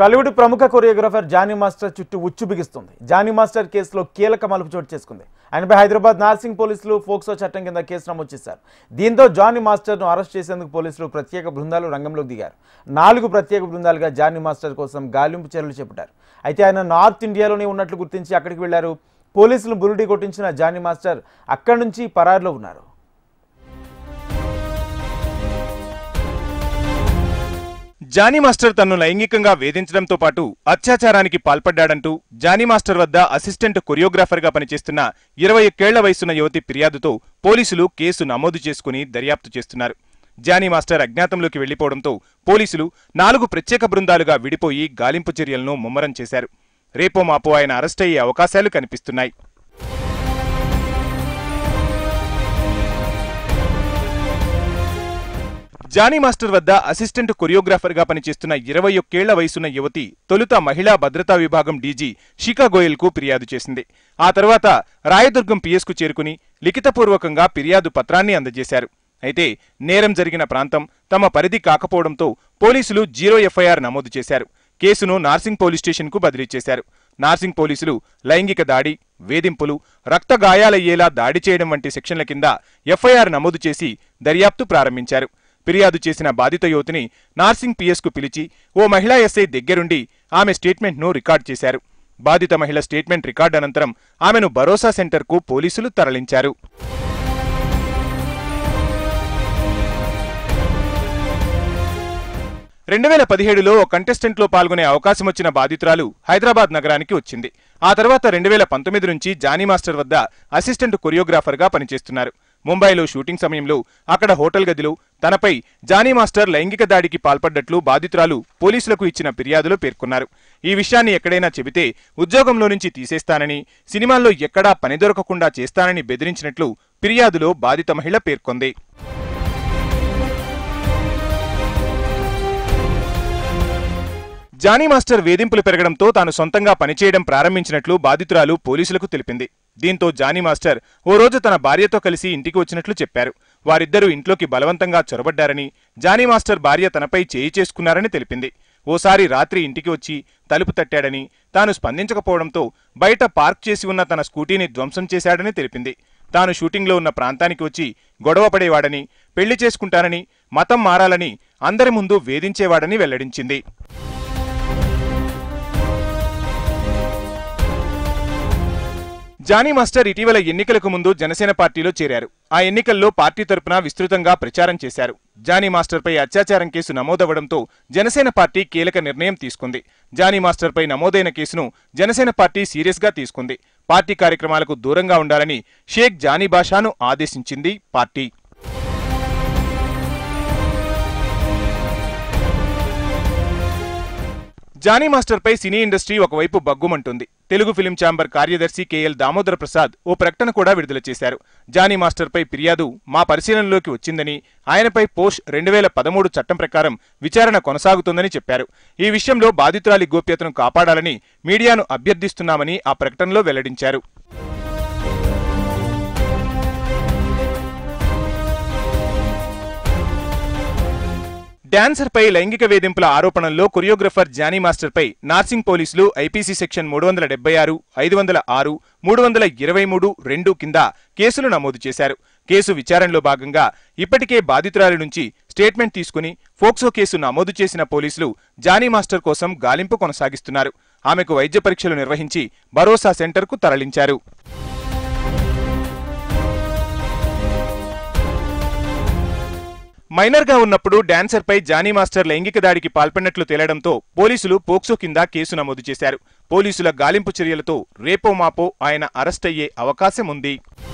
టాలీవుడ్ ప్రముఖ choreographer Johnny master చుట్టూ ఉచ్చు బిగిస్తుంది. జానీ మాస్టర్ కేసులో కీలక మలుపు చోటు చేసుకుంది. ఆయనపై హైదరాబాద్ నార్సింగ్ పోలీసులు ఫోక్సో చట్టం కింద కేసు నమోదు చేశారు. దీంతో జానీ మాస్టర్ను అరెస్ట్ చేసేందుకు పోలీసులు ప్రత్యేక బృందాలు రంగంలోకి దిగారు. 4 ప్రత్యేక బృందాలుగా జానీ మాస్టర్ కోసం గాలింపు చర్యలు చేపట్టారు. అయితే ఆయన నార్త్ ఇండియాలోనే ఉన్నట్లు గుర్తించి అక్కడికి వెళ్లారు. పోలీసులు బురుడి కొట్టించిన జానీ మాస్టర్ అక్కడి నుంచి పరారులో ఉన్నారు. జానీ మాస్టర్ తన్ను లైంగికంగా వేధించడంతో పాటు అత్యాచారానికి పాల్పడ్డాడంటూ జానీ మాస్టర్ వద్ద అసిస్టెంట్ కొరియోగ్రాఫర్గా పనిచేస్తున్న 21 ఏళ్ల వయసున్న యువతి ఫిర్యాదుతో పోలీసులు కేసు నమోదు చేసుకుని దర్యాప్తు చేస్తున్నారు. జానీ మాస్టర్ అజ్ఞాతంలోకి వెళ్లిపోవడంతో పోలీసులు 4 ప్రత్యేక బృందాలుగా విడిపోయి గాలింపు చర్యలను ముమ్మరం చేశారు. రేపో మాపో ఆయన అరెస్ట్ అయ్యే అవకాశాలు కనిపిస్తున్నాయి. జానీ మాస్టర్ వద్ద అసిస్టెంట్ కొరియోగ్రాఫర్గా పనిచేస్తున్న 21 ఏళ్ల వయసున్న యువతి తొలుత మహిళా భద్రతా విభాగం డీజీ షికా గోయల్కు ఫిర్యాదు చేసింది. ఆ తర్వాత రాయదుర్గం పిఎస్కు చేరుకుని లిఖితపూర్వకంగా ఫిర్యాదు పత్రాన్ని అందజేశారు. అయితే నేరం జరిగిన ప్రాంతం తమ పరిధి కాకపోవడంతో పోలీసులు 0 ఎఫ్ఐఆర్ నమోదు చేశారు. కేసును నార్సింగ్ పోలీస్ స్టేషన్కు బదిలీ చేశారు. నార్సింగ్ పోలీసులు లైంగిక దాడి, వేధింపులు, రక్త గాయాలయ్యేలా దాడి చేయడం వంటి సెక్షన్ల కింద ఎఫ్ఐఆర్ నమోదు చేసి దర్యాప్తు ప్రారంభించారు. ఫిర్యాదు చేసిన బాధిత యువతిని నార్సింగ్ పిఎస్కు పిలిచి ఓ మహిళా ఎస్ఐ దగ్గరుండి ఆమె స్టేట్మెంట్ను రికార్డు చేశారు. బాధిత మహిళ స్టేట్మెంట్ రికార్డు అనంతరం ఆమెను భరోసా సెంటర్కు పోలీసులు తరలించారు. "2017లో 2017లో ఓ కంటెస్టెంట్లో పాల్గొనే అవకాశం వచ్చిన బాధితురాలు హైదరాబాద్ నగరానికి వచ్చింది. ఆ తర్వాత 2019 నుంచి జానీ మాస్టర్ వద్ద అసిస్టెంట్ కొరియోగ్రాఫర్గా పనిచేస్తున్నారు. ముంబైలో షూటింగ్ సమయంలో అక్కడ హోటల్ గదిలో తనపై జానీ మాస్టర్ లైంగిక దాడికి పాల్పడ్డట్లు బాధితురాలు పోలీసులకు ఇచ్చిన ఫిర్యాదులో పేర్కొన్నారు. ఈ విషయాన్ని ఎక్కడైనా చెబితే ఉద్యోగంలో నుంచి తీసేస్తానని, సినిమాల్లో ఎక్కడా పని దొరకకుండా చేస్తానని బెదిరించినట్లు ఫిర్యాదులో బాధిత మహిళ పేర్కొంది. జానీ మాస్టర్ వేధింపులు పెరగడంతో తాను సొంతంగా పనిచేయడం ప్రారంభించినట్లు బాధితురాలు పోలీసులకు తెలిపింది. దీంతో జానీ మాస్టర్ ఓ రోజు తన భార్యతో కలిసి ఇంటికి వచ్చినట్లు చెప్పారు. వారిద్దరూ ఇంట్లోకి బలవంతంగా చొరబడ్డారని, జానీ మాస్టర్ భార్య తనపై చేయి చేసుకున్నారని తెలిపింది. ఓసారి రాత్రి ఇంటికి వచ్చి తలుపు తట్టాడని, తాను స్పందించకపోవడంతో బయట పార్క్ చేసి ఉన్న తన స్కూటీని ధ్వంసం చేశాడని తెలిపింది. తాను షూటింగ్లో ఉన్న ప్రాంతానికి వచ్చి గొడవ పడేవాడని, పెళ్లి చేసుకుంటానని, మతం మారాలని అందరి ముందు వేధించేవాడని వెల్లడించింది. జానీ మాస్టర్ ఇటీవల ఎన్నికలకు ముందు జనసేన పార్టీలో చేరారు. ఆ ఎన్నికల్లో పార్టీ తరపున విస్తృతంగా ప్రచారం చేశారు. జానీ మాస్టర్పై అత్యాచారం కేసు నమోదవడంతో జనసేన పార్టీ కీలక నిర్ణయం తీసుకుంది. జానీ మాస్టర్పై నమోదైన కేసును జనసేన పార్టీ సీరియస్గా తీసుకుంది. పార్టీ కార్యక్రమాలకు దూరంగా ఉండాలని షేక్ జానీ బాషాను ఆదేశించింది పార్టీ. జానీ మాస్టర్పై సినీ ఇండస్ట్రీ ఒకవైపు బగ్గుమంటుంది. తెలుగు ఫిలిం ఛాంబర్ కార్యదర్శి కేఎల్ దామోదర ప్రసాద్ ఓ ప్రకటన కూడా విడుదల చేశారు. జానీ మాస్టర్పై ఫిర్యాదు మా పరిశీలనలోకి వచ్చిందని, ఆయనపై పోష్ 2013 చట్టం ప్రకారం విచారణ కొనసాగుతుందని చెప్పారు. ఈ విషయంలో బాధితురాలి గోప్యతను కాపాడాలని మీడియాను అభ్యర్థిస్తున్నామని ఆ ప్రకటనలో వెల్లడించారు. డాన్సర్పై లైంగిక వేధింపుల ఆరోపణల్లో కొరియోగ్రాఫర్ జానీ మాస్టర్పై నార్సింగ్ పోలీసులు ఐపీసీ సెక్షన్ 376, 506, 323(2) కింద కేసులు నమోదు చేశారు. కేసు విచారణలో భాగంగా ఇప్పటికే బాధితురాలి నుంచి స్టేట్మెంట్ తీసుకుని ఫోక్సో కేసు నమోదు చేసిన పోలీసులు జానీ మాస్టర్ కోసం గాలింపు కొనసాగిస్తున్నారు. ఆమెకు వైద్య పరీక్షలు నిర్వహించి భరోసా సెంటర్కు తరలించారు. మైనర్గా ఉన్నప్పుడు డాన్సర్పై జానీ మాస్టర్ లైంగిక దాడికి పాల్పడినట్లు తేలడంతో పోలీసులు పోక్సో కింద కేసు నమోదు చేశారు. పోలీసుల గాలింపు చర్యలతో రేపో మాపో ఆయన అరెస్ట్ అయ్యే అవకాశం ఉంది.